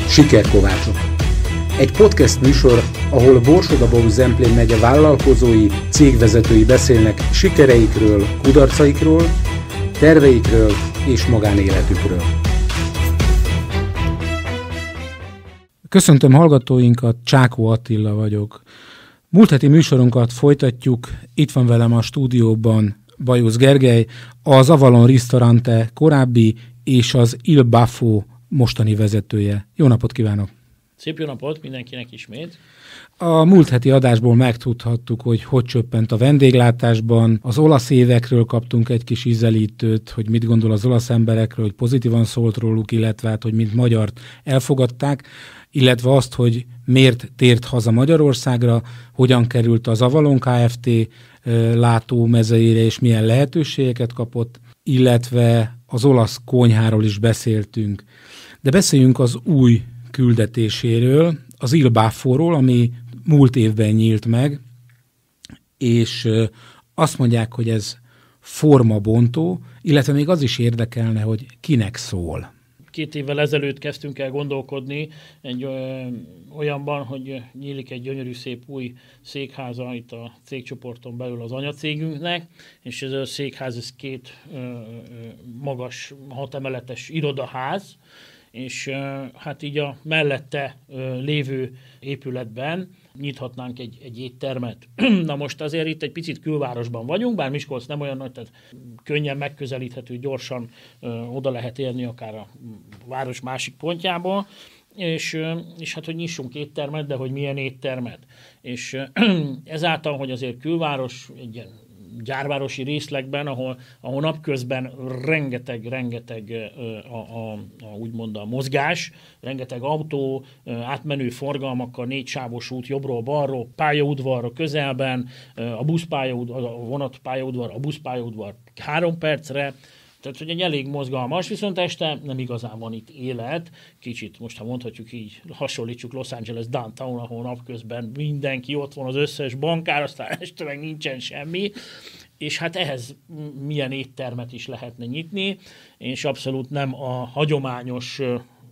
Sikerkovácsok. Egy podcast műsor, ahol Borsod-Abaúj-Zemplén megye vállalkozói, cégvezetői beszélnek sikereikről, kudarcaikról, terveikről és magánéletükről. Köszöntöm hallgatóinkat, Csákó Attila vagyok. Múlt heti műsorunkat folytatjuk, itt van velem a stúdióban Bajusz Gergely, az Avalon Ristorante korábbi és az Il Baffo mostani vezetője. Jó napot kívánok! Szép jó napot mindenkinek ismét! A múlt heti adásból megtudhattuk, hogy csöppent a vendéglátásban. Az olasz évekről kaptunk egy kis ízelítőt, hogy mit gondol az olasz emberekről, hogy pozitívan szólt róluk, illetve hát, hogy mint magyart elfogadták, illetve azt, hogy miért tért haza Magyarországra, hogyan került az Avalon Kft. Látómezeire, és milyen lehetőségeket kapott, illetve az olasz konyháról is beszéltünk. De beszéljünk az új küldetéséről, az Il Baffóról, ami múlt évben nyílt meg, és azt mondják, hogy ez formabontó, illetve még az is érdekelne, hogy kinek szól. 2 évvel ezelőtt kezdtünk el gondolkodni egy olyanban, hogy nyílik egy gyönyörű szép új székháza itt a cégcsoporton belül az anyacégünknek, és ez a székház, ez 2 magas 6 emeletes irodaház, és hát így a mellette lévő épületben nyithatnánk egy éttermet. Na most azért itt egy picit külvárosban vagyunk, bár Miskolc nem olyan nagy, tehát könnyen megközelíthető, gyorsan oda lehet érni akár a város másik pontjából, és hát, hogy nyissunk éttermet, de hogy milyen éttermet. És ezáltal, hogy azért külváros, egy ilyen gyárvárosi részlegben, ahol napközben rengeteg úgymond a mozgás, rengeteg autó, átmenő forgalmakkal, 4 sávos út jobbról balról, pályaudvarra közelben, a vonatpályaudvar, a buszpályaudvar 3 percre, tehát, hogy egy elég mozgalmas, viszont este nem igazán van itt élet. Kicsit, most ha mondhatjuk így, hasonlítsuk Los Angeles downtown, ahol napközben mindenki ott van, az összes bankár, aztán este meg nincsen semmi. És hát ehhez milyen éttermet is lehetne nyitni, és abszolút nem a hagyományos,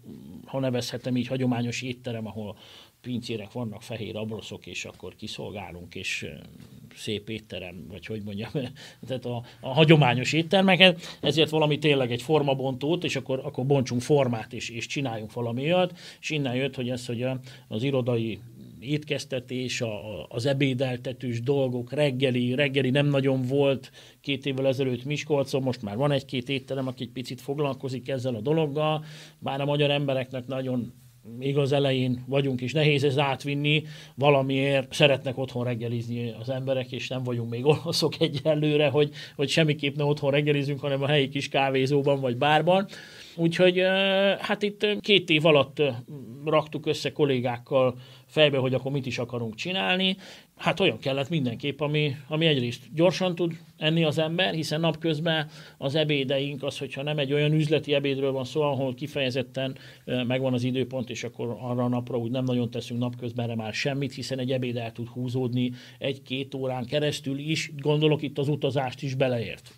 ha nevezhetem így, hagyományos étterem, ahol pincérek vannak, fehér abroszok, és akkor kiszolgálunk, és szép étterem, vagy hogy mondjam, tehát a hagyományos éttermeket, ezért valami tényleg egy formabontót, és akkor bontsunk formát, és csináljunk valami olyat, és innen jött, hogy hogy az irodai étkeztetés, az ebédeltetős dolgok, reggeli nem nagyon volt 2 évvel ezelőtt Miskolcon, most már van 1-2 étterem, aki egy picit foglalkozik ezzel a dologgal, bár a magyar embereknek nagyon még az elején vagyunk, és nehéz ez átvinni, valamiért szeretnek otthon reggelizni az emberek, és nem vagyunk még olaszok egyelőre, hogy semmiképp ne otthon reggelizünk, hanem a helyi kis kávézóban vagy bárban. Úgyhogy hát itt 2 év alatt raktuk össze kollégákkal fejbe, hogy akkor mit is akarunk csinálni. Hát olyan kellett mindenképp, ami egyrészt gyorsan tud enni az ember, hiszen napközben az ebédeink az, hogyha nem egy olyan üzleti ebédről van szó, ahol kifejezetten megvan az időpont, és akkor arra a napra úgy nem nagyon teszünk napközbenre már semmit, hiszen egy ebéd el tud húzódni 1-2 órán keresztül is, gondolok itt az utazást is beleért.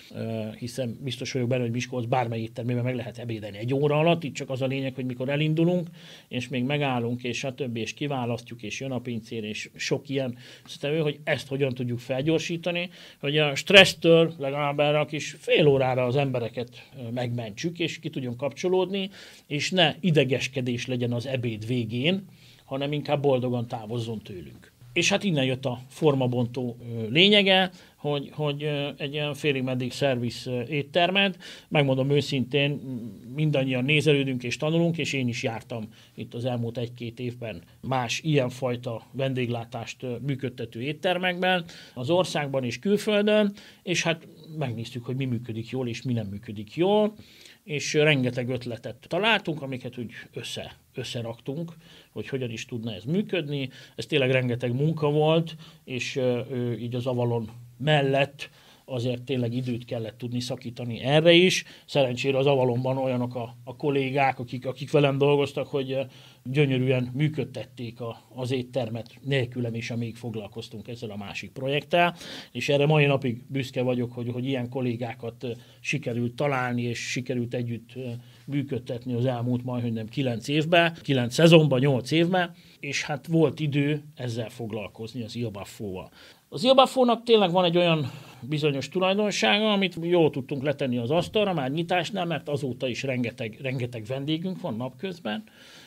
Hiszen biztos vagyok benne, hogy Miskolc bármely éttermében meg lehet ebédelni 1 óra alatt, itt csak az a lényeg, hogy mikor elindulunk, és még megállunk, és stb. És kiválasztjuk, és jön a pincér, és sok ilyen. Szerintem, hogy ezt hogyan tudjuk felgyorsítani, hogy a stressztől legalább erre a kis fél órára az embereket megmentsük, és ki tudjon kapcsolódni, és ne idegeskedés legyen az ebéd végén, hanem inkább boldogan távozzon tőlünk. És hát innen jött a formabontó lényege, hogy egy ilyen félig meddig szerviz éttermet, megmondom őszintén, mindannyian nézelődünk és tanulunk, és én is jártam itt az elmúlt 1-2 évben más ilyenfajta vendéglátást működtető éttermekben, az országban és külföldön, és hát megnéztük, hogy mi működik jól és mi nem működik jól, és rengeteg ötletet találtunk, amiket úgy összeraktunk, hogy hogyan is tudna ez működni. Ez tényleg rengeteg munka volt, és így az Avalon mellett azért tényleg időt kellett tudni szakítani erre is. Szerencsére az Avalonban olyanok a kollégák, akik velem dolgoztak, hogy gyönyörűen működtették az éttermet nélkülem is, amíg foglalkoztunk ezzel a másik projekttel, és erre mai napig büszke vagyok, hogy ilyen kollégákat sikerült találni, és sikerült együtt működtetni az elmúlt majdnem 9 évben, 9 szezonban, 8 évben, és hát volt idő ezzel foglalkozni az Il Baffóval. Az Il Baffónak tényleg van egy olyan bizonyos tulajdonsága, amit jól tudtunk letenni az asztalra, már nyitásnál, mert azóta is rengeteg vendégünk van napközben,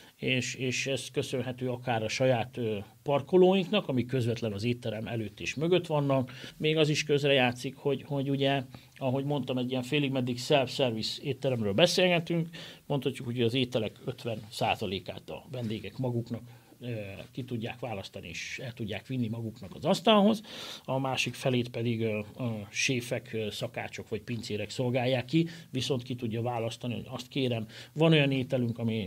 és ez köszönhető akár a saját parkolóinknak, amik közvetlen az étterem előtt és mögött vannak. Még az is közrejátszik, hogy ugye, ahogy mondtam, egy ilyen félig-meddig self-service étteremről beszélgetünk, mondhatjuk, hogy az ételek 50%-át a vendégek maguknak ki tudják választani, és el tudják vinni maguknak az asztalhoz, a másik felét pedig a séfek, szakácsok vagy pincérek szolgálják ki, viszont ki tudja választani, hogy azt kérem, van olyan ételünk, ami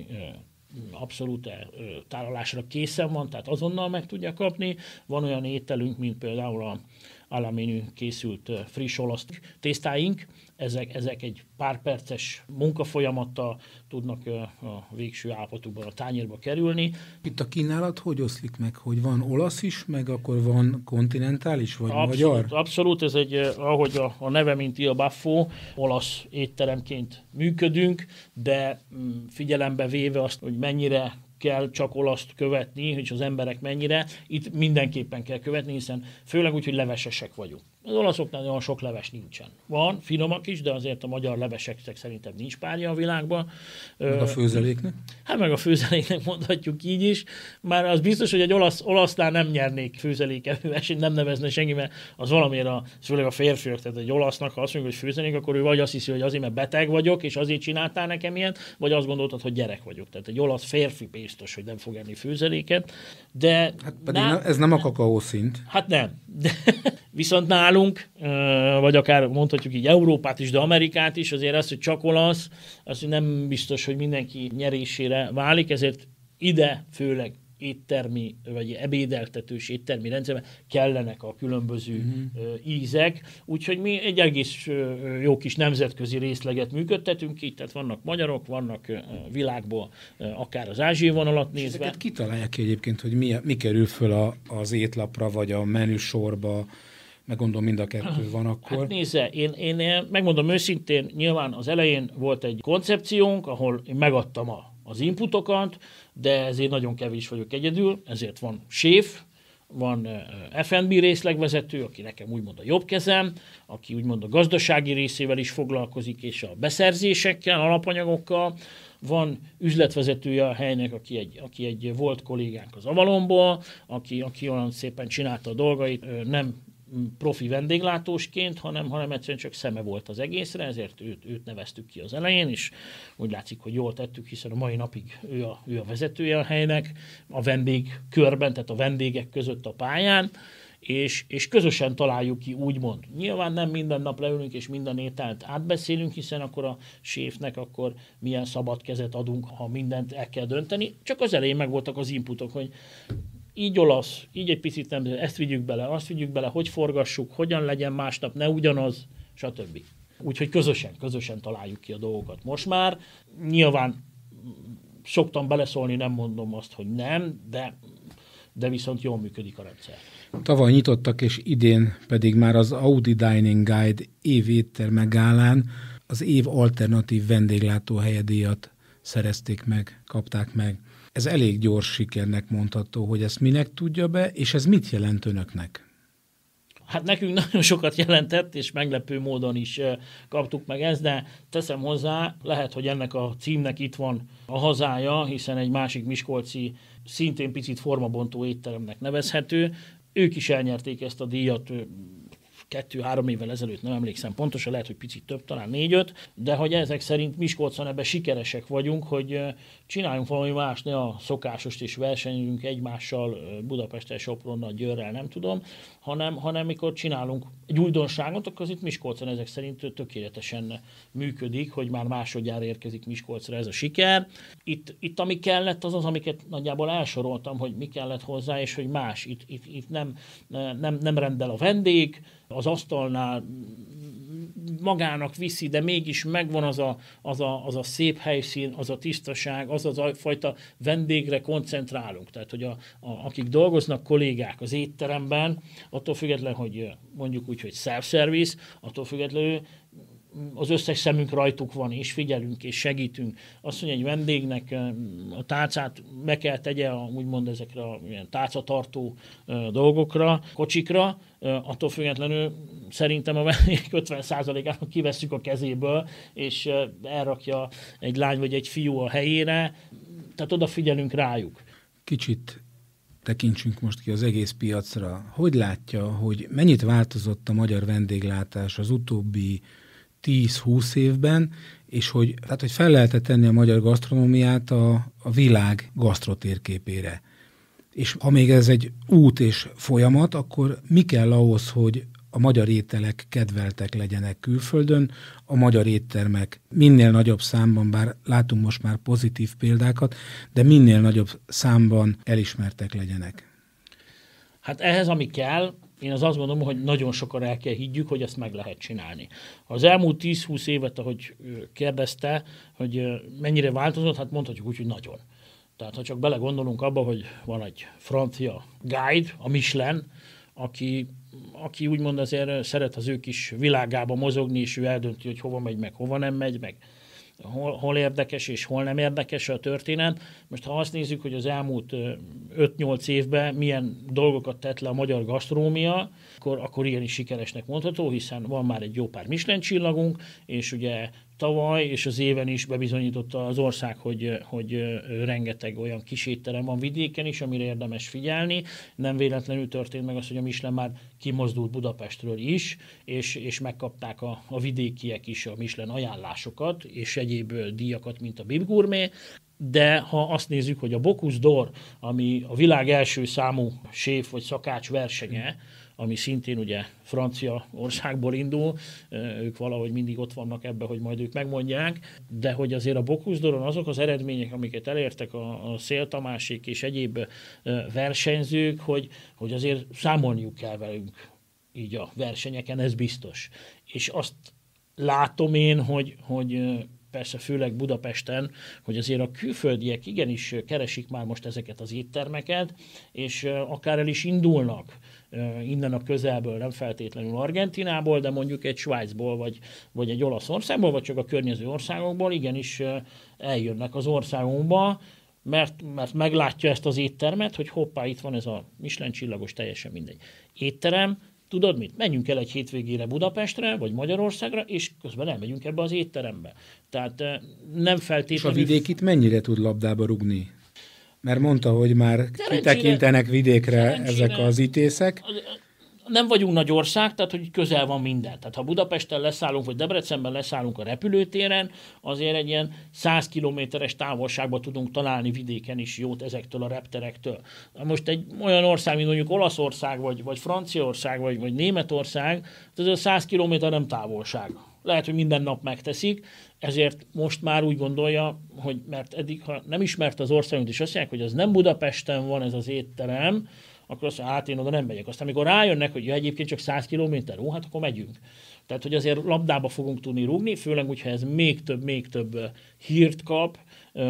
abszolút tálalásra készen van, tehát azonnal meg tudja kapni. Van olyan ételünk, mint például a alamenű készült friss olasz tésztáink, ezek egy pár perces munkafolyamattal tudnak a végső állapotukban a tányérba kerülni. Itt a kínálat hogy oszlik meg? Hogy van olasz is, meg akkor van kontinentális, vagy abszolút, magyar? Abszolút, ez egy, ahogy a neve, mint Il Baffo, olasz étteremként működünk, de figyelembe véve azt, hogy mennyire kell csak olaszt követni, hogy az emberek mennyire, itt mindenképpen kell követni, hiszen főleg úgy, hogy levesesek vagyunk. Az olaszoknál olyan sok leves nincsen. Van, finomak is, de azért a magyar leveseknek szerintem nincs párja a világban. Meg a főzeléknek? Hát meg a főzeléknek mondhatjuk így is. Már az biztos, hogy egy olasznál nem nyernék főzelékevő versenyt, nem nevezne senki, mert az valamiért, főleg a férfiak, tehát egy olasznak, ha azt mondjuk, hogy főzelék, akkor ő vagy azt hiszi, hogy azért, mert beteg vagyok, és azért csináltál nekem ilyen, vagy azt gondoltad, hogy gyerek vagyok. Tehát egy olasz férfi biztos, hogy nem fog enni főzeléket. De hát pedig ez nem a kakaó szint. Hát nem. De viszont nálunk, vagy akár mondhatjuk így Európát is, de Amerikát is, azért az, hogy csak olasz, az nem biztos, hogy mindenki nyerésére válik, ezért ide főleg éttermi, vagy ebédeltetős éttermi rendszerben kellenek a különböző ízek. Úgyhogy mi egy egész jó kis nemzetközi részleget működtetünk itt, tehát vannak magyarok, vannak világból, akár az ázsiai vonalat nézve. Ezeket kitalálják ki egyébként, hogy mi kerül föl az étlapra, vagy a menüsorba, meg gondolom mind a kettő van akkor. Hát nézze, én megmondom őszintén, nyilván az elején volt egy koncepciónk, ahol én megadtam az inputokat, de ezért nagyon kevés vagyok egyedül, ezért van séf, van F&B részlegvezető, aki nekem úgymond a jobb kezem, aki úgymond a gazdasági részével is foglalkozik, és a beszerzésekkel, alapanyagokkal, van üzletvezetője a helynek, aki egy volt kollégánk az Avalonból, aki olyan szépen csinálta a dolgait, nem profi vendéglátósként, hanem egyszerűen csak szeme volt az egészre, ezért őt neveztük ki az elején, és úgy látszik, hogy jól tettük, hiszen a mai napig ő a vezetője a helynek, a vendég körben, tehát a vendégek között a pályán, és közösen találjuk ki, úgymond. Nyilván nem minden nap leülünk, és minden ételt átbeszélünk, hiszen akkor a séfnek akkor milyen szabad kezet adunk, ha mindent el kell dönteni. Csak az elején megvoltak az inputok, hogy így olasz, így egy picit nem, ezt vigyük bele, azt vigyük bele, hogy forgassuk, hogyan legyen másnap, ne ugyanaz, stb. Úgyhogy közösen találjuk ki a dolgokat. Most már nyilván szoktam beleszólni, nem mondom azt, hogy nem, de viszont jól működik a rendszer. Tavaly nyitottak, és idén pedig már az Audi Dining Guide év étterme gálán az év alternatív vendéglátóhelye díjat szerezték meg, kapták meg. Ez elég gyors sikernek mondható, hogy ezt minek tudja be, és ez mit jelent önöknek? Hát nekünk nagyon sokat jelentett, és meglepő módon is kaptuk meg ezt, de teszem hozzá, lehet, hogy ennek a címnek itt van a hazája, hiszen egy másik miskolci, szintén picit formabontó étteremnek nevezhető. Ők is elnyerték ezt a díjat 2-3 évvel ezelőtt, nem emlékszem pontosan, lehet, hogy picit több, talán 4-5, de hogy ezek szerint Miskolcon ebben sikeresek vagyunk, hogy csináljunk valami más, ne a szokásost és versenyünk egymással, Budapesten, Sopronnal, Győrrel, nem tudom, hanem mikor csinálunk egy újdonságot, akkor az itt Miskolcon ezek szerint tökéletesen működik, hogy már másodjára érkezik Miskolcra ez a siker. Itt ami kellett, az, amiket nagyjából elsoroltam, hogy mi kellett hozzá, és hogy más. Itt nem rendel a vendég, az asztalnál magának viszi, de mégis megvan az a szép helyszín, az a tisztaság, az a fajta vendégre koncentrálunk. Tehát, hogy akik dolgoznak kollégák az étteremben, attól függetlenül, hogy mondjuk úgy, hogy self-service, attól függetlenül az összes szemünk rajtuk van, és figyelünk, és segítünk. Azt mondja, egy vendégnek a tálcát be kell tegye, úgymond ezekre a ilyen tálcatartó dolgokra, kocsikra, attól függetlenül szerintem a vendégek 50%-ának kivesszük a kezéből, és elrakja egy lány vagy egy fiú a helyére, tehát odafigyelünk rájuk. Kicsit tekintsünk most ki az egész piacra. Hogy látja, hogy mennyit változott a magyar vendéglátás az utóbbi 10-20 évben, és hogy fel lehet tenni a magyar gasztronómiát a világ gasztrotérképére. És ha még ez egy út és folyamat, akkor mi kell ahhoz, hogy a magyar ételek kedveltek legyenek külföldön, a magyar éttermek minél nagyobb számban, bár látunk most már pozitív példákat, de minél nagyobb számban elismertek legyenek? Hát ehhez, ami kell, én azt gondolom, hogy nagyon sokan el kell higgyük, hogy ezt meg lehet csinálni. Az elmúlt 10-20 évet, ahogy kérdezte, hogy mennyire változott, hát mondhatjuk úgy, hogy nagyon. Tehát ha csak belegondolunk abba, hogy van egy francia guide, a Michelin, aki úgymond azért szeret az ő kis világába mozogni, és ő eldönti, hogy hova megy, meg hova nem megy, meg hol érdekes és hol nem érdekes a történet. Most ha azt nézzük, hogy az elmúlt 5-8 évben milyen dolgokat tett le a magyar gasztronómia, akkor igenis sikeresnek mondható, hiszen van már egy jó pár Michelin csillagunk, és ugye tavaly és az éven is bebizonyította az ország, hogy rengeteg olyan kis étterem van vidéken is, amire érdemes figyelni. Nem véletlenül történt meg az, hogy a Michelin már kimozdult Budapestről is, és megkapták a vidékiek is a Michelin ajánlásokat, és egyéb díjakat, mint a Bib Gourmet. De ha azt nézzük, hogy a Bocuse d'Or, ami a világ első számú séf vagy szakács versenye, ami szintén ugye francia országból indul, ők valahogy mindig ott vannak ebben, hogy majd ők megmondják, de hogy azért a Bocuse d'Oron azok az eredmények, amiket elértek a Szél Tamásék és egyéb versenyzők, hogy azért számolniuk kell velünk így a versenyeken, ez biztos. És azt látom én, hogy persze főleg Budapesten, hogy azért a külföldiek igenis keresik már most ezeket az éttermeket, és akár el is indulnak innen a közelből, nem feltétlenül Argentinából, de mondjuk egy Svájcból, vagy egy Olaszországból, vagy csak a környező országokból igenis eljönnek az országunkba, mert meglátja ezt az éttermet, hogy hoppá, itt van ez a Michelin csillagos, teljesen mindegy étterem, tudod mit? Menjünk el egy hétvégére Budapestre, vagy Magyarországra, és közben elmegyünk ebbe az étterembe. Tehát nem feltétlenül... És a vidék itt mennyire tud labdába rugni? Mert mondta, hogy már kitekintenek vidékre ezek az ítészek. Nem vagyunk nagy ország, tehát hogy közel van minden. Tehát ha Budapesten leszállunk, vagy Debrecenben leszállunk a repülőtéren, azért egy ilyen 100 kilométeres távolságban tudunk találni vidéken is jót ezektől a repterektől. Most egy olyan ország, mint mondjuk Olaszország, vagy Franciaország, vagy Németország, ez a 100 kilométer nem távolság. Lehet, hogy minden nap megteszik, ezért most már úgy gondolja, hogy mert eddig, ha nem ismert az országot, és azt mondják, hogy az nem Budapesten van ez az étterem, akkor azt mondja, hát én oda nem megyek. Aztán amikor rájönnek, hogy egyébként csak 100 kilométer, hát akkor megyünk. Tehát, hogy azért labdába fogunk tudni rúgni, főleg, hogyha ez még több hírt kap,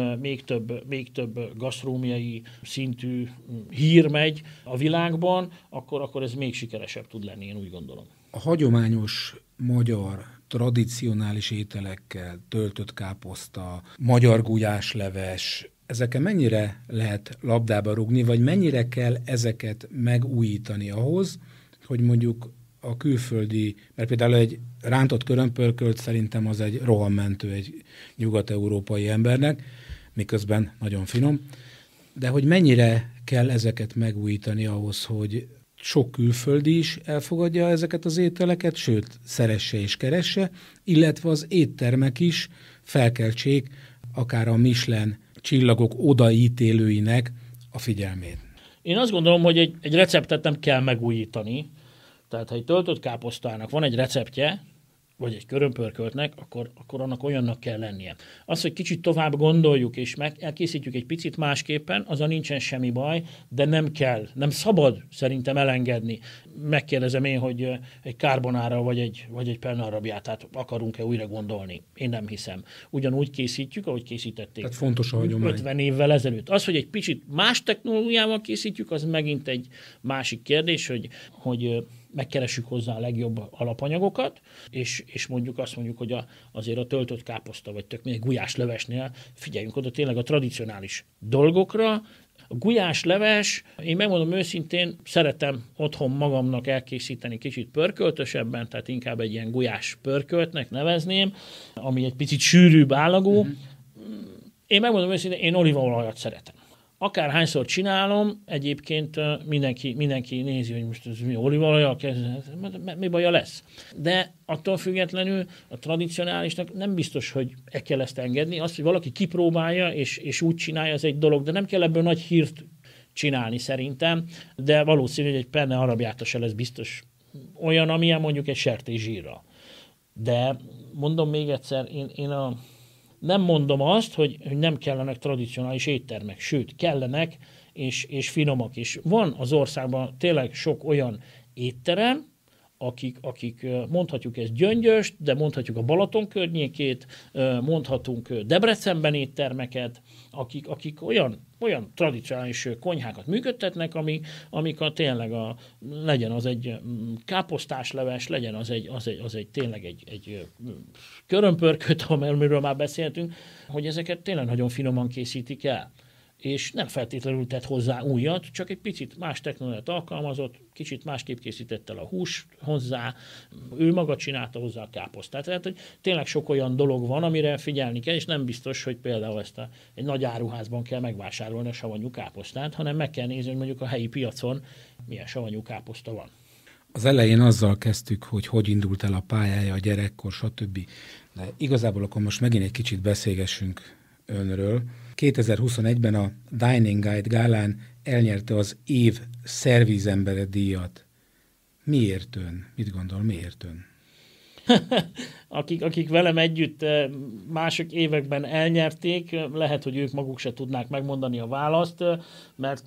még több gasztronómiai szintű hír megy a világban, akkor ez még sikeresebb tud lenni, én úgy gondolom. A hagyományos magyar tradicionális ételekkel, töltött káposzta, magyar gulyásleves, ezeken mennyire lehet labdába rugni, vagy mennyire kell ezeket megújítani ahhoz, hogy mondjuk a külföldi, mert például egy rántott körömpörkölt szerintem az egy rohammentő egy nyugat-európai embernek, miközben nagyon finom, de hogy mennyire kell ezeket megújítani ahhoz, hogy sok külföldi is elfogadja ezeket az ételeket, sőt, szeresse és keresse, illetve az éttermek is felkeltsék akár a Michelin csillagok odaítélőinek a figyelmét. Én azt gondolom, hogy egy receptet nem kell megújítani. Tehát, ha egy töltött káposztának van egy receptje, vagy egy körömpörköltnek, akkor annak olyannak kell lennie. Az, hogy kicsit tovább gondoljuk, és elkészítjük egy picit másképpen, azon nincsen semmi baj, de nem kell, nem szabad szerintem elengedni. Megkérdezem én, hogy egy carbonara vagy egy penne arrabbiátát akarunk-e újra gondolni. Én nem hiszem. Ugyanúgy készítjük, ahogy készítették. Tehát fontos a hagyomány. 50 évvel ezelőtt. Az, hogy egy picit más technológiával készítjük, az megint egy másik kérdés, hogy megkeressük hozzá a legjobb alapanyagokat, és mondjuk azt mondjuk, hogy azért a töltött káposzta, vagy tök mindegy gulyáslevesnél figyeljünk oda tényleg a tradicionális dolgokra. A gulyásleves, én megmondom őszintén, szeretem otthon magamnak elkészíteni kicsit pörköltösebben, tehát inkább egy ilyen gulyás pörköltnek nevezném, ami egy picit sűrűbb állagú. Én megmondom őszintén, én olívaolajat szeretem. Akárhányszor csinálom, egyébként mindenki nézi, hogy most ez mi olívaolajjal mi baja lesz. De attól függetlenül a tradicionálisnak nem biztos, hogy kell ezt engedni. Az, hogy valaki kipróbálja és úgy csinálja, az egy dolog, de nem kell ebből nagy hírt csinálni szerintem, de valószínű, hogy egy penne arrabbiata se lesz biztos olyan, amilyen mondjuk egy sertészsírra. De mondom még egyszer, nem mondom azt, hogy nem kellenek tradicionális éttermek, sőt, kellenek és finomak is. Van az országban tényleg sok olyan étterem, akik mondhatjuk ezt Gyöngyöst, de mondhatjuk a Balaton környékét, mondhatunk Debrecenben éttermeket, akik olyan tradicionális konyhákat működtetnek, amik tényleg legyen az egy káposztás leves, legyen az egy tényleg egy körömpörköt, amiről már beszéltünk, hogy ezeket tényleg nagyon finoman készítik el. És nem feltétlenül tett hozzá újat, csak egy picit más technológiát alkalmazott, kicsit másképp készített el a hús hozzá, ő maga csinálta hozzá a káposztát. Tehát, hogy tényleg sok olyan dolog van, amire figyelni kell, és nem biztos, hogy például ezt egy nagy áruházban kell megvásárolni a savanyú káposztát, hanem meg kell nézni, hogy mondjuk a helyi piacon milyen savanyú káposzta van. Az elején azzal kezdtük, hogy indult el a pályája, a gyerekkor, stb. De igazából akkor most megint egy kicsit beszélgessünk önről. 2021-ben a Dining Guide gálán elnyerte az év szervízembere díjat. Miért ön? Mit gondol, miért ön? Akik velem együtt mások években elnyerték, lehet, hogy ők maguk se tudnák megmondani a választ, mert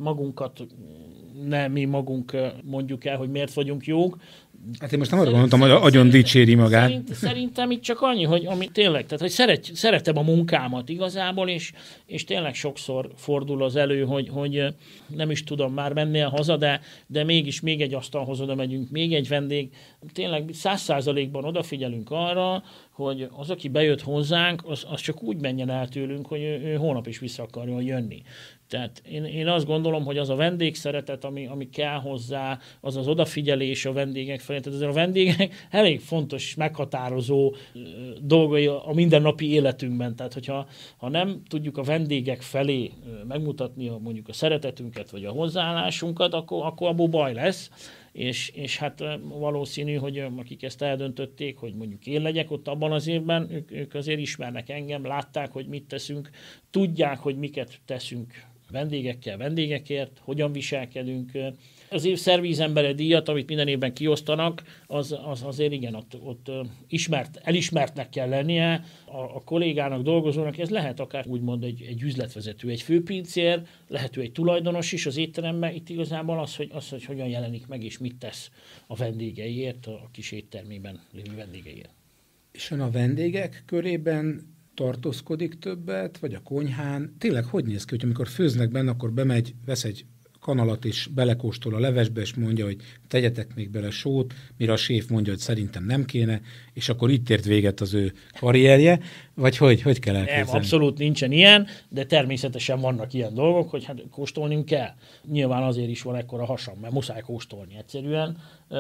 mi magunk mondjuk el, hogy miért vagyunk jók. Hát én most nem arra gondoltam, hogy agyon dicséri magát. Szerintem itt csak annyi, hogy tényleg, tehát hogy szeretem a munkámat igazából, és tényleg sokszor fordul az elő, hogy nem is tudom, már mennél haza, de mégis még egy asztalhoz oda megyünk, még egy vendég. Tényleg 100%-ban odafigyelünk arra, hogy az, aki bejött hozzánk, az csak úgy menjen el tőlünk, hogy ő holnap is vissza akarjon jönni. Tehát én azt gondolom, hogy az a vendégszeretet, ami kell hozzá, az odafigyelés a vendégek felé. Tehát a vendégek elég fontos, meghatározó dolgai a mindennapi életünkben. Tehát, hogyha nem tudjuk a vendégek felé megmutatni mondjuk a szeretetünket, vagy a hozzáállásunkat, akkor abból baj lesz. És hát valószínű, hogy akik ezt eldöntötték, hogy mondjuk én legyek ott abban az évben, ők azért ismernek engem, látták, hogy mit teszünk, tudják, hogy miket teszünk vendégekért, hogyan viselkedünk. Az év szervízembere díjat, amit minden évben kiosztanak, az azért igen, ott elismertnek kell lennie a kollégának, dolgozónak. Ez lehet akár úgymond egy üzletvezető, egy főpincér, lehető egy tulajdonos is az étteremben. Itt igazából hogy hogyan jelenik meg, és mit tesz a vendégeiért, a kis éttermében lévő vendégeiért. És ön a vendégek körében tartózkodik többet, vagy a konyhán? Tényleg hogy néz ki, hogy amikor főznek benne, akkor bemegy, vesz egy kanalat és belekóstol a levesbe, és mondja, hogy tegyetek még bele sót, mire a séf mondja, hogy szerintem nem kéne, és akkor itt ért véget az ő karrierje, vagy hogy kell elképzelni? Nem, abszolút nincsen ilyen, de természetesen vannak ilyen dolgok, hogy hát kóstolnunk kell. Nyilván azért is van ekkora hasam, mert muszáj kóstolni egyszerűen,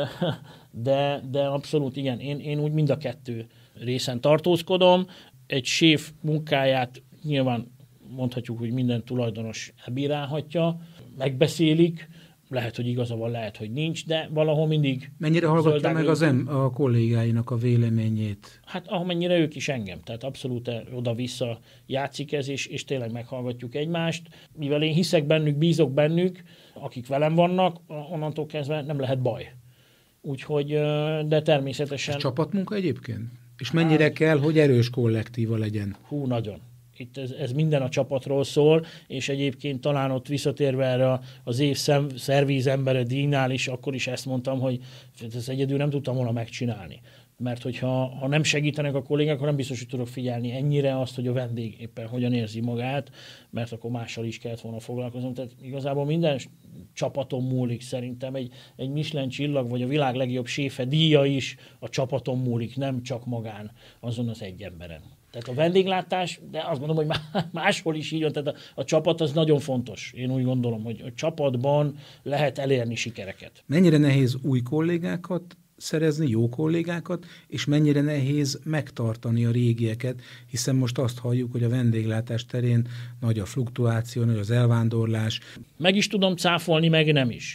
de abszolút igen, én úgy mind a kettő részen tartózkodom. Egy séf munkáját nyilván mondhatjuk, hogy minden tulajdonos elbírálhatja, megbeszélik, lehet, hogy igaza van, lehet, hogy nincs, de valahol mindig... Mennyire hallgatja meg a kollégáinak a véleményét? Hát amennyire ők is engem, tehát abszolút oda-vissza játszik ez, és tényleg meghallgatjuk egymást. Mivel én hiszek bennük, bízok bennük, akik velem vannak, onnantól kezdve nem lehet baj. Úgyhogy, de természetesen... Ez csapatmunka egyébként? És mennyire kell, hogy erős kollektíva legyen? Nagyon. Itt ez minden a csapatról szól, és egyébként talán ott visszatérve erre az év szervízembere díjnál is, akkor is ezt mondtam, hogy ezt egyedül nem tudtam volna megcsinálni. Mert hogyha nem segítenek a kollégák, akkor nem biztos, hogy tudok figyelni ennyire azt, hogy a vendég éppen hogyan érzi magát, mert akkor mással is kellett volna foglalkoznom. Tehát igazából minden csapaton múlik szerintem. Egy Michelin csillag, vagy a világ legjobb séfe díja is a csapaton múlik, nem csak magán, azon az egy emberen. Tehát a vendéglátás, de azt mondom, hogy máshol is így van, tehát a csapat az nagyon fontos. Én úgy gondolom, hogy a csapatban lehet elérni sikereket. Mennyire nehéz új kollégákat szerezni, jó kollégákat, és mennyire nehéz megtartani a régieket, hiszen most azt halljuk, hogy a vendéglátás terén nagy a fluktuáció, nagy az elvándorlás. Meg is tudom cáfolni, meg nem is.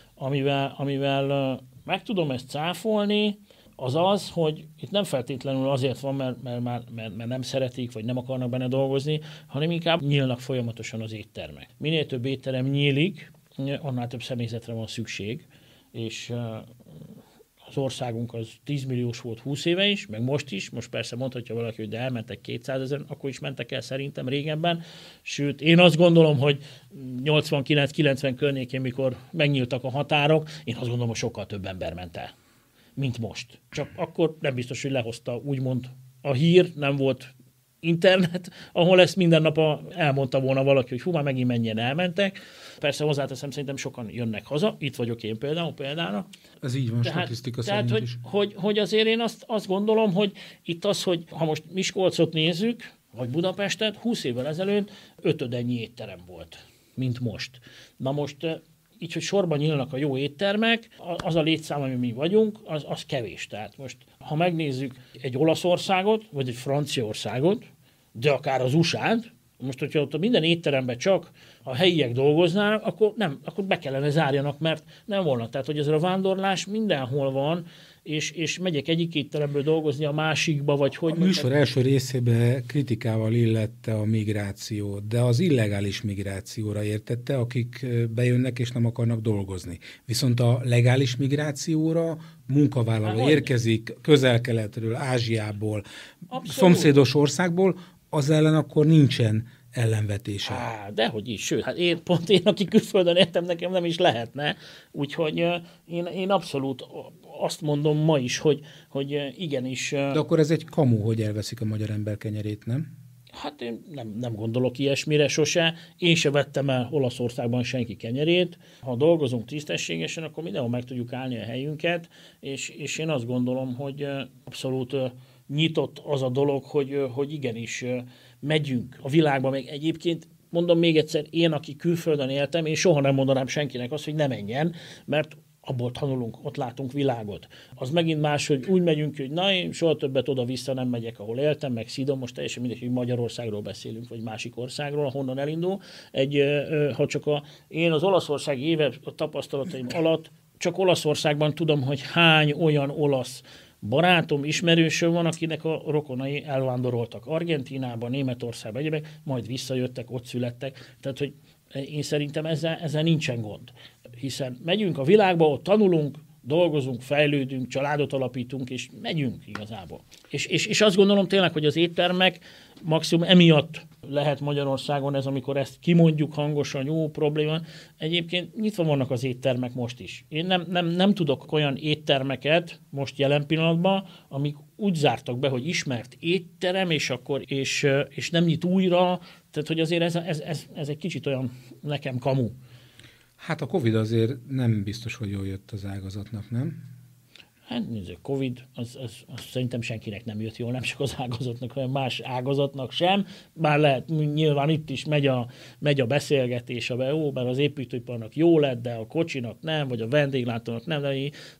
Amivel meg tudom ezt cáfolni, az, hogy itt nem feltétlenül azért van, mert nem szeretik, vagy nem akarnak benne dolgozni, hanem inkább nyílnak folyamatosan az éttermek. Minél több étterem nyílik, annál több személyzetre van szükség, és az országunk az 10 milliós volt 20 éve is, meg most is. Most persze mondhatja valaki, hogy de elmentek 200 000, akkor is mentek el szerintem régebben. Sőt, én azt gondolom, hogy 89-90 környékén, mikor megnyíltak a határok, én azt gondolom, hogy sokkal több ember ment el, mint most. Csak akkor nem biztos, hogy lehozta úgymond a hír, nem volt internet, ahol ezt minden nap elmondta volna valaki, hogy hú, már megint mennyien elmentek. Persze hozzáteszem, szerintem sokan jönnek haza, itt vagyok én például. Ez így van, statisztika szerint tehát, is. Hogy azért én azt gondolom, hogy itt az, hogy ha most Miskolcot nézzük, vagy Budapestet, 20 évvel ezelőtt 5-ennyi étterem volt, mint most. Na most így, hogy sorban nyílnak a jó éttermek, az a létszám, ami mi vagyunk, az kevés. Tehát most, ha megnézzük egy Olaszországot, vagy egy Franciaországot, de akár az USA-t, most, hogyha ott minden étteremben csak a helyiek dolgoznának, akkor be kellene zárjanak, mert nem volna. Tehát, hogy ez a vándorlás mindenhol van, és megyek egyik étteremből dolgozni a másikba, vagy hogy... A műsor első részében kritikával illette a migrációt, de az illegális migrációra értette, akik bejönnek és nem akarnak dolgozni. Viszont a legális migrációra munkavállaló érkezik Közel-Keletről, Ázsiából, szomszédos országból, az ellen akkor nincsen ellenvetése. Dehogy is, sőt, hát én, aki külföldön értem, nekem nem is lehetne, úgyhogy én abszolút azt mondom ma is, hogy igenis... De akkor ez egy kamu, hogy elveszik a magyar ember kenyerét, nem? Hát én nem gondolok ilyesmire sose. Én se vettem el Olaszországban senki kenyerét. Ha dolgozunk tisztességesen, akkor mindenhol meg tudjuk állni a helyünket, és én azt gondolom, hogy abszolút nyitott az a dolog, hogy igenis megyünk a világba, meg egyébként mondom még egyszer, én, aki külföldön éltem, én soha nem mondanám senkinek azt, hogy ne menjen, mert abból tanulunk, ott látunk világot. Az megint más, hogy úgy megyünk, hogy na, én soha többet oda-vissza nem megyek, ahol éltem, meg szidom, most teljesen mindegy, hogy Magyarországról beszélünk, vagy másik országról, ahonnan elindul. Ha csak én az olaszországi éve tapasztalataim alatt csak Olaszországban tudom, hogy hány olyan olasz barátom, ismerősöm van, akinek a rokonai elvándoroltak Argentínába, Németországba, egyébként, majd visszajöttek, ott születtek. Tehát, hogy én szerintem ezzel nincsen gond. Hiszen megyünk a világba, ott tanulunk, dolgozunk, fejlődünk, családot alapítunk, és megyünk igazából. És azt gondolom tényleg, hogy az éttermek maximum emiatt lehet Magyarországon ez, amikor ezt kimondjuk hangosan, jó probléma. Egyébként nyitva vannak az éttermek most is. Én nem tudok olyan éttermeket most jelen pillanatban, amik úgy zártak be, hogy ismert étterem, és nem nyit újra. Tehát, hogy azért ez egy kicsit olyan nekem kamu. Hát a Covid azért nem biztos, hogy jól jött az ágazatnak, nem? Hát nézzük, Covid, az szerintem senkinek nem jött jól, nem csak az ágazatnak, hanem más ágazatnak sem. Bár lehet, nyilván itt is megy a beszélgetés, mert az építőiparnak jó lett, de a kocsinak nem, vagy a vendéglátónak nem. De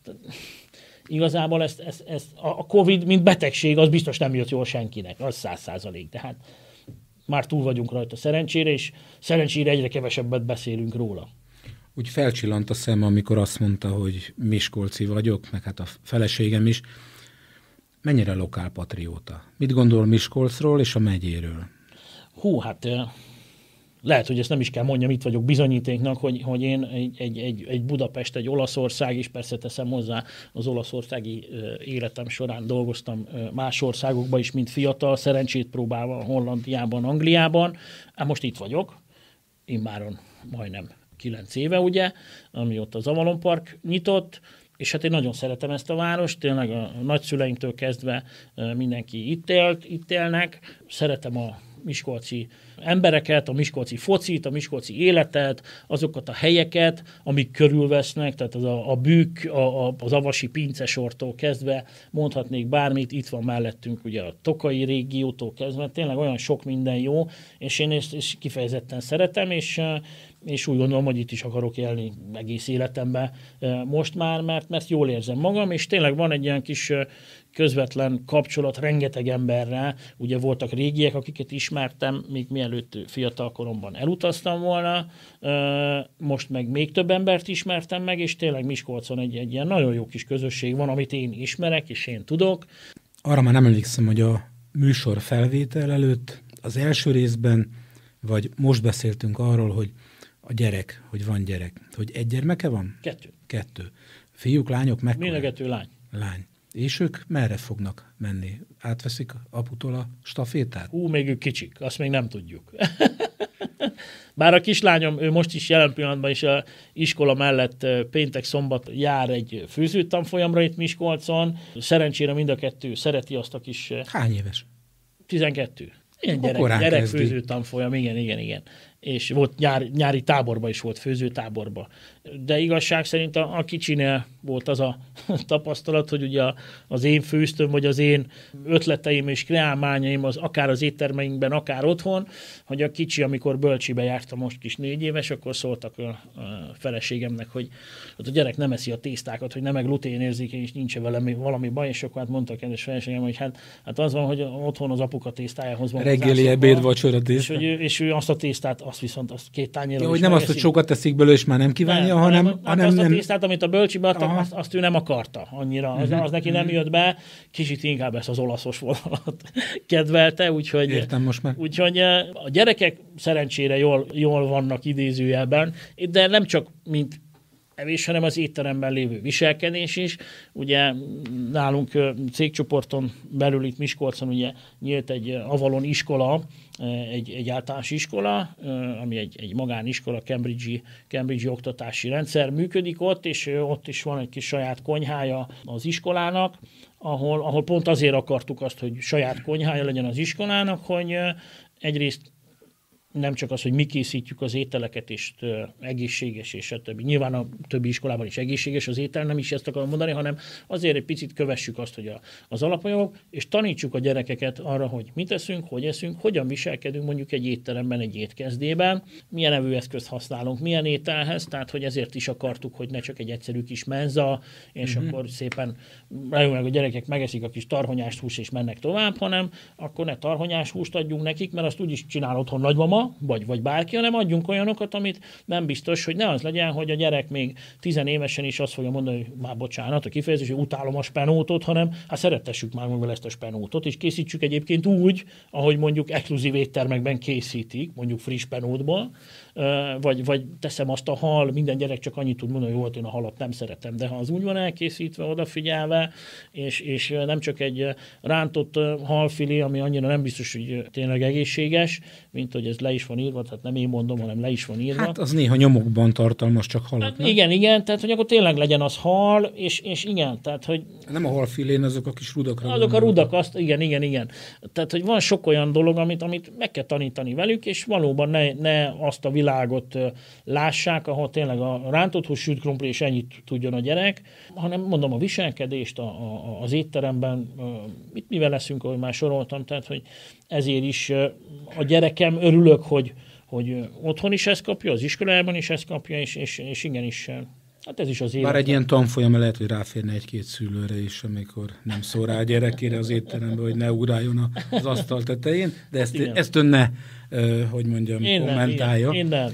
igazából a Covid, mint betegség, az biztos nem jött jól senkinek, az 100%. Tehát már túl vagyunk rajta szerencsére, és szerencsére egyre kevesebbet beszélünk róla. Úgy felcsillant a szem, amikor azt mondta, hogy miskolci vagyok, meg hát a feleségem is. Mennyire lokálpatrióta? Mit gondol Miskolcról és a megyéről? Hát lehet, hogy ezt nem is kell mondjam, itt vagyok bizonyítéknak, hogy én egy Budapest, egy Olaszország, és persze teszem hozzá, az olaszországi életem során dolgoztam más országokban is, mint fiatal, szerencsét próbálva Hollandiában, Angliában. Most itt vagyok, immáron majdnem 9 éve, ugye, amióta az Avalon Park nyitott, és hát én nagyon szeretem ezt a várost, tényleg a nagyszüleinktől kezdve mindenki itt élnek, szeretem a miskolci embereket, a miskolci focit, a miskolci életet, azokat a helyeket, amik körülvesznek, tehát az a Bükk, az avasi pincesortól kezdve mondhatnék bármit, itt van mellettünk ugye a Tokai régiótól kezdve, tényleg olyan sok minden jó, és én ezt kifejezetten szeretem, és úgy gondolom, hogy itt is akarok élni egész életemben most már, mert jól érzem magam, és tényleg van egy ilyen kis közvetlen kapcsolat rengeteg emberrel. Ugye voltak régiek, akiket ismertem, még mielőtt fiatal koromban elutaztam volna, most meg még több embert ismertem meg, és tényleg Miskolcon egy ilyen nagyon jó kis közösség van, amit én ismerek, és én tudok. Arra már nem emlékszem, hogy a műsor felvétel előtt az első részben, vagy most beszéltünk arról, hogy a gyerek, hogy van gyerek. Hogy egy gyermeke van? 2. Fiúk, lányok, mekkora? Mind a 2 lány. Lány. És ők merre fognak menni? Átveszik aputól a stafétát? Még ők kicsik, azt még nem tudjuk. Bár a kislányom, ő most is jelen pillanatban is a iskola mellett péntek-szombat jár egy főzőtanfolyamra itt Miskolcon. Szerencsére mind a 2 szereti azt a kis... Hány éves? 12. Ilyen gyerek főzőtanfolyam, igen. És volt nyári táborba is volt, főzőtáborba. De igazság szerint a kicsinél volt az a tapasztalat, hogy ugye az én főztöm, vagy az én ötleteim és kreálmányaim, az akár az éttermeinkben, akár otthon, hogy a kicsi, amikor bölcsibe járta most kis 4 éves, akkor szóltak a feleségemnek, hogy a gyerek nem eszi a tésztákat, hogy nem meg gluténérzékeny, és nincs vele valami baj, és akkor hát mondta a kedves feleségem, hogy hát az van, hogy otthon az apuka tésztájához van. Reggeli, ebéd, vacsora tészta. És ő azt a tésztát, azt viszont azt 2 tányérral is hogy nem azt, hogy sokat teszik belőle, és már nem kívánja, hanem azt a tésztát, amit a bölcsibe adtak, azt ő nem akarta annyira. Az neki nem jött be, kicsit inkább ezt az olaszos vonalat kedvelte, úgyhogy... Értem most már. Úgyhogy a gyerekek szerencsére jól vannak idézőjelben, de nem csak mint evés, hanem az étteremben lévő viselkedés is. Ugye nálunk cégcsoporton belül itt Miskolcon ugye nyílt egy Avalon iskola, egy általános iskola, ami egy magániskola, Cambridge-i oktatási rendszer működik ott, és ott is van egy kis saját konyhája az iskolának, ahol pont azért akartuk azt, hogy saját konyhája legyen az iskolának, hogy egyrészt nem csak az, hogy mi készítjük az ételeket, és egészséges, és a többi. Nyilván a többi iskolában is egészséges az étel, nem is ezt akarom mondani, hanem azért egy picit kövessük azt, hogy az alapanyagok, és tanítsuk a gyerekeket arra, hogy mit eszünk, hogy eszünk, hogyan viselkedünk mondjuk egy étteremben, egy étkezdében, milyen evőeszközt használunk, milyen ételhez, tehát hogy ezért is akartuk, hogy ne csak egy egyszerű kis menza, és akkor szépen meg a gyerekek megeszik a kis tarhonyás húst, és mennek tovább, hanem akkor ne tarhonyás húst adjunk nekik, mert azt úgyis csinál otthon nagymama, vagy bárki, hanem adjunk olyanokat, amit nem biztos, hogy ne az legyen, hogy a gyerek még 10 évesen is azt fogja mondani, hogy már bocsánat, a kifejezés, hogy utálom a spenótot, hanem hát szerettessük már meg ezt a spenótot, és készítsük egyébként úgy, ahogy mondjuk exkluzív éttermekben készítik, mondjuk friss spenótból, vagy teszem azt a hal, minden gyerek csak annyit tud mondani, hogy volt, én a halat nem szeretem, de ha az úgy van elkészítve, odafigyelve, és nem csak egy rántott halfilé, ami annyira nem biztos, hogy tényleg egészséges, mint hogy ez le is van írva, tehát nem én mondom, hanem le is van írva. Hát az néha nyomokban tartalmaz csak halat, hát igen, tehát hogy akkor tényleg legyen az hal, és igen, tehát hogy... Nem a halfilén, azok a kis rudakra. Azok a rudak, azt, igen. Tehát, hogy van sok olyan dolog, amit meg kell tanítani velük, és valóban ne azt a világot lássák, ahol tényleg a rántott hús, sült krumpli, és ennyit tudjon a gyerek, hanem mondom a viselkedést az étteremben, mivel leszünk, ahogy már soroltam, tehát, hogy ezért is a gyerekem örülök, hogy otthon is ezt kapja, az iskolában is ezt kapja, és igenis, hát ez is az élet. Bár egy ilyen tanfolyam lehet, hogy ráférne 1-2 szülőre is, amikor nem szól rá a gyerekére az étterembe, hogy ne ugráljon az asztal tetején, de ezt ön ne, hogy mondjam, kommentálja. Én nem.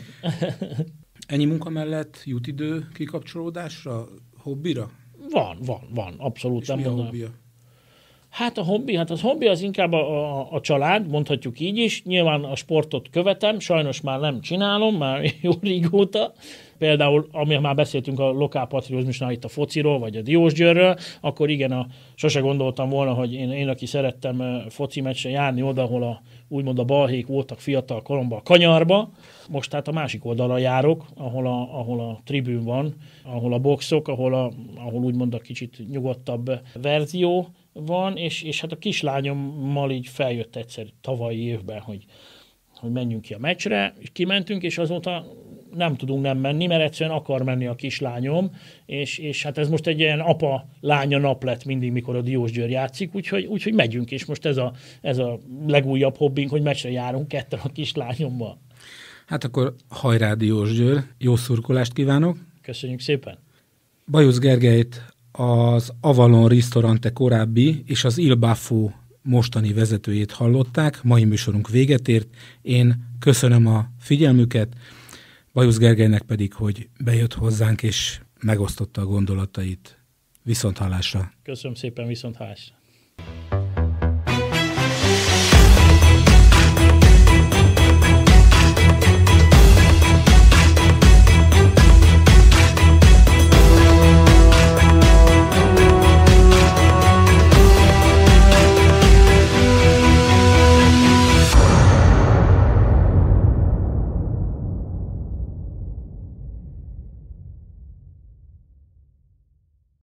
Ennyi munka mellett jut idő kikapcsolódásra, hobbira? Van, abszolút. És mi a hobbija? Hát a hobbi az inkább a család, mondhatjuk így is. Nyilván a sportot követem, sajnos már nem csinálom, már jó régóta. Például, amilyen már beszéltünk a lokálpatriózmusnál itt a fociról, vagy a Diósgyőrről, akkor igen, sose gondoltam volna, hogy én aki szerettem foci meccsre járni oda, ahol úgymond a balhék voltak fiatal koromban a kanyarba. Most tehát a másik oldalra járok, ahol a tribűn van, ahol a boxok, ahol úgymond a kicsit nyugodtabb verzió van, és hát a kislányommal így feljött egyszer tavalyi évben, hogy menjünk ki a meccsre, és kimentünk, és azóta nem tudunk nem menni, mert egyszerűen akar menni a kislányom, és hát ez most egy ilyen apa-lánya nap lett mindig, mikor a Diósgyőr játszik, úgyhogy megyünk, és most ez a legújabb hobbink, hogy meccsre járunk ketten a kislányommal. Hát akkor hajrá Diósgyőr, jó szurkolást kívánok! Köszönjük szépen! Bajusz Gergelyt, az Avalon Ristorante korábbi és az Il Baffo mostani vezetőjét hallották, mai műsorunk véget ért. Én köszönöm a figyelmüket, Bajusz Gergelynek pedig, hogy bejött hozzánk és megosztotta a gondolatait. Viszonthallásra! Köszönöm szépen, viszonthallásra!